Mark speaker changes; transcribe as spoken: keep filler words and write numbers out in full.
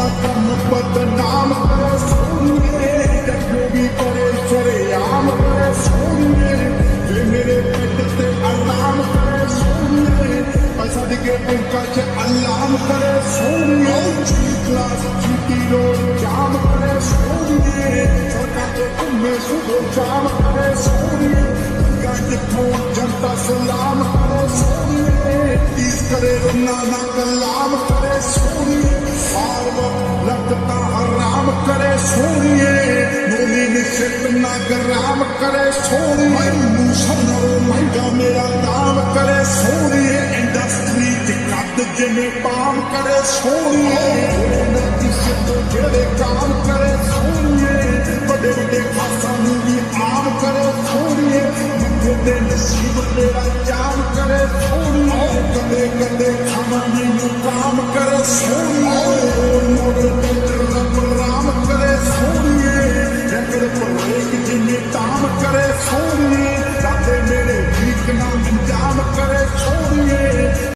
Speaker 1: कम बदनाम करे सोनिए, जो भी करे सरेआम करे सोनिए, ये मेरे पेट से अलाम करे सोनिए, पैसा दिखे उनका से अलाम करे सोनिए, जी क्लास जीटी रोड जाम करे सोनिए, सरकार के तुम्हें सुबह जाम करे सोनिए, जिथों जनता सलाम करे सोनिए, तीस करे नाना कलाम करे सोनिए, हार वक्त लगता हराम करे सोनिए, नूनी निश्चित ना गराम करे सोनिए, मुसलमानो महंगा मेरा दाम करे सोनिए, इंडस्ट्री दिक्कत जिन्हें पाम करे सोनिए, तो जेड़े काम करे सोनिए, बड़े बड़े खासा भी आम करे सोनिए, नसीब मेरा जाम करे सोनिए, कदे कदे खाना मैनू काम करे सोनिए, राम करे सोनिए, जगत पर एक जिन्हें काम करे सोनिए।